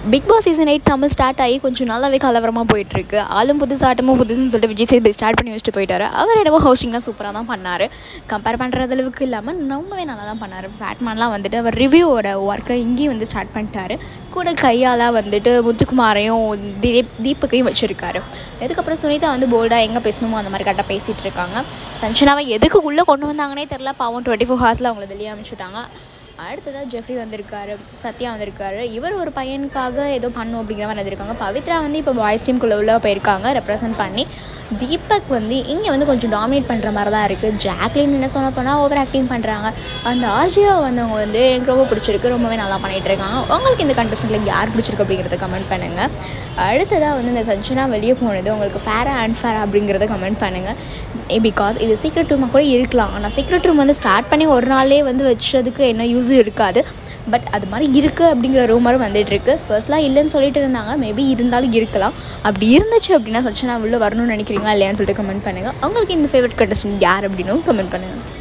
Big boss season 8 Tamil start ஆகி கொஞ்சம் நல்லாவே கலவரமாக போயிட்டுருக்கு. ஆளும் புதுசு ஆட்டமும் புதுசுன்னு சொல்லிட்டு விஜய் சேதுபதி ஸ்டார்ட் பண்ணி வச்சுட்டு போயிட்டார். அவர் என்னமோ ஹோஸ்டிங்லாம் சூப்பராக தான் பண்ணார். கம்பேர் பண்ணுறது அளவுக்கு இல்லாமல் ரொம்பவே நல்லா தான் பண்ணார். ஃபேட்மேன்லாம் வந்துட்டு அவர் ரிவ்யூவோட ஒர்க்கை இங்கேயும் வந்து ஸ்டார்ட் பண்ணிட்டாரு. கூட கையால் வந்துட்டு முத்துக்குமாரையும் தீபக்கையும் வச்சுருக்காரு. அதுக்கப்புறம் சுனிதா வந்து போல்டாக எங்கே பேசணுமோ அந்த மாதிரி கரெக்டாக பேசிகிட்டு இருக்காங்க. சஞ்சனாவை எதுக்கு உள்ளே கொண்டு வந்தாங்கன்னே தெரில. பாவம் 24 ஹவர்ஸில் அவங்கள வெளியே அனுப்பிச்சுட்டாங்க. அடுத்ததாக ஜெஃப்ரி வந்திருக்காரு, சத்யா வந்திருக்காரு. இவர் ஒரு பையனுக்காக ஏதோ பண்ணும் அப்படிங்கிற மாதிரி வந்திருக்காங்க. பவித்ரா வந்து இப்போ பாய்ஸ் டீமுக்குள்ளே உள்ள போயிருக்காங்க ரெப்ரசன்ட் பண்ணி. தீபக் வந்து இங்கே வந்து கொஞ்சம் டாமினேட் பண்ணுற மாதிரி தான் இருக்குது. ஜாக்லின் என்ன சொன்ன போனால் ஓவர் ஆக்டிங் பண்ணுறாங்க. அந்த ஆர்ஜியா வந்தவங்க வந்து எனக்கு ரொம்ப பிடிச்சிருக்கு, ரொம்பவே நல்லா பண்ணிகிட்டு இருக்காங்க. உங்களுக்கு இந்த கண்டஸ்டன்ட்டில் யார் பிடிச்சிருக்கு அப்படிங்கிறத கமெண்ட் பண்ணுங்கள். அடுத்ததாக வந்து இந்த சஞ்சனா வெளியே போனது உங்களுக்கு ஃபேராக அன்ஃபேர் அப்படிங்கிறத கமெண்ட் பண்ணுங்கள். பிகாஸ் இது சீக்ரெட் ரூமாக கூட இருக்கலாம். ஆனால் சீக்ரெட் ரூம் வந்து ஸ்டார்ட் பண்ணி ஒரு நாளே வந்து வச்சதுக்கு என்ன யூஸும் இருக்காது. பட் அது மாதிரி இருக்குது அப்படிங்கிற ரூமரும் வந்துட்டுருக்கு. ஃபர்ஸ்ட்லாம் இல்லைன்னு சொல்லிட்டு இருந்தாங்க. மேபி இருந்தாலும் இருக்கலாம். அப்படி இருந்துச்சு அப்படின்னா சஞ்சனா உள்ள வரணும்னு நினைக்கிறீங்களா இல்லையான்னு சொல்லிட்டு கமெண்ட் பண்ணுங்கள். உங்களுக்கு இந்த ஃபேவரட் கண்டஸ்டன்ட் யார் அப்படின்னும் கமெண்ட் பண்ணுங்கள்.